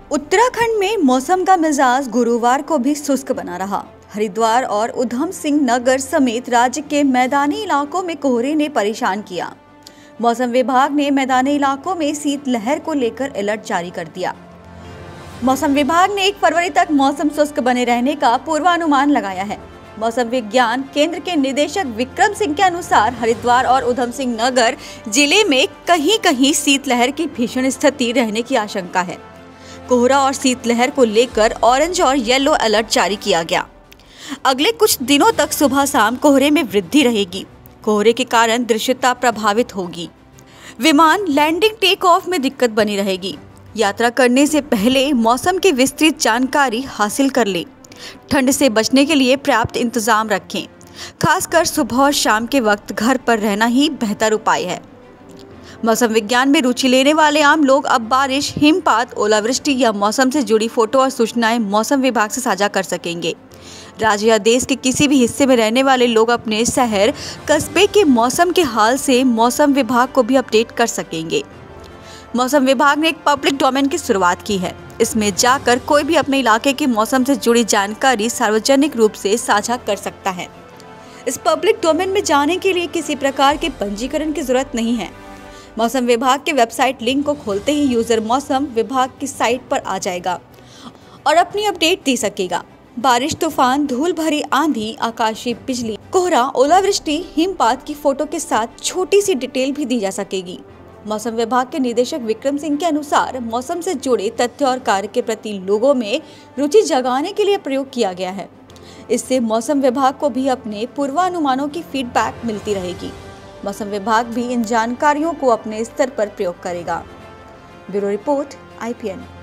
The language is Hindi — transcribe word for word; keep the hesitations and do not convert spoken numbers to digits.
उत्तराखंड में मौसम का मिजाज गुरुवार को भी शुष्क बना रहा। हरिद्वार और उधम सिंह नगर समेत राज्य के मैदानी इलाकों में कोहरे ने परेशान किया। मौसम विभाग ने मैदानी इलाकों में शीतलहर को लेकर अलर्ट जारी कर दिया। मौसम विभाग ने एक फरवरी तक मौसम शुष्क बने रहने का पूर्वानुमान लगाया है। मौसम विज्ञान केंद्र के निदेशक विक्रम सिंह के अनुसार हरिद्वार और उधम सिंह नगर जिले में कहीं कहीं शीतलहर की भीषण स्थिति रहने की आशंका है। कोहरा और शीतलहर को लेकर ऑरेंज और येलो अलर्ट जारी किया गया। अगले कुछ दिनों तक सुबह शाम कोहरे में वृद्धि रहेगी। कोहरे के कारण दृश्यता प्रभावित होगी। विमान लैंडिंग टेक ऑफ में दिक्कत बनी रहेगी। यात्रा करने से पहले मौसम की विस्तृत जानकारी हासिल कर लें। ठंड से बचने के लिए पर्याप्त इंतजाम रखें। खासकर सुबह और शाम के वक्त घर पर रहना ही बेहतर उपाय है। मौसम विज्ञान में रुचि लेने वाले आम लोग अब बारिश, हिमपात, ओलावृष्टि या मौसम से जुड़ी फोटो और सूचनाएं मौसम विभाग से साझा कर सकेंगे। राज्य या देश के किसी भी हिस्से में रहने वाले लोग अपने शहर, कस्बे के मौसम के हाल से मौसम विभाग को भी अपडेट कर सकेंगे। मौसम विभाग ने एक पब्लिक डोमेन की शुरुआत की है। इसमें जाकर कोई भी अपने इलाके के मौसम से जुड़ी जानकारी सार्वजनिक रूप से साझा कर सकता है। इस पब्लिक डोमेन में जाने के लिए किसी प्रकार के पंजीकरण की जरूरत नहीं है। मौसम विभाग के वेबसाइट लिंक को खोलते ही यूजर मौसम विभाग की साइट पर आ जाएगा और अपनी अपडेट दे सकेगा। बारिश, तूफान, धूल भरी आंधी, आकाशीय बिजली, कोहरा, ओलावृष्टि, हिमपात की फोटो के साथ छोटी सी डिटेल भी दी जा सकेगी। मौसम विभाग के निदेशक विक्रम सिंह के अनुसार मौसम से जुड़े तथ्य और कार्य के प्रति लोगों में रुचि जगाने के लिए प्रयोग किया गया है। इससे मौसम विभाग को भी अपने पूर्वानुमानों की फीडबैक मिलती रहेगी। मौसम विभाग भी इन जानकारियों को अपने स्तर पर प्रयोग करेगा। Bureau report, I P N.